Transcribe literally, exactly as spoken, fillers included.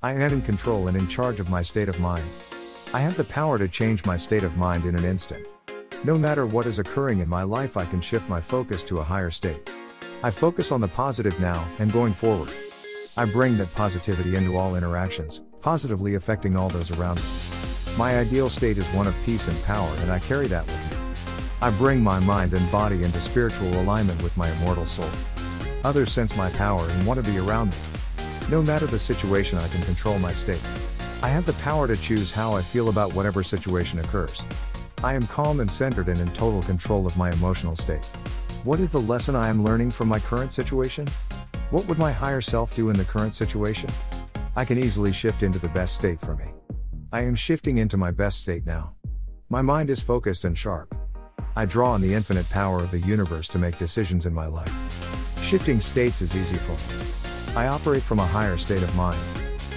I am in control and in charge of my state of mind. I have the power to change my state of mind in an instant. No matter what is occurring in my life, I can shift my focus to a higher state. I focus on the positive now and going forward. I bring that positivity into all interactions, positively affecting all those around me. My ideal state is one of peace and power, and I carry that with me. I bring my mind and body into spiritual alignment with my immortal soul. Others sense my power and want to be around me. No matter the situation, I can control my state. I have the power to choose how I feel about whatever situation occurs. I am calm and centered and in total control of my emotional state. What is the lesson I am learning from my current situation? What would my higher self do in the current situation? I can easily shift into the best state for me. I am shifting into my best state now. My mind is focused and sharp. I draw on the infinite power of the universe to make decisions in my life. Shifting states is easy for me. I operate from a higher state of mind.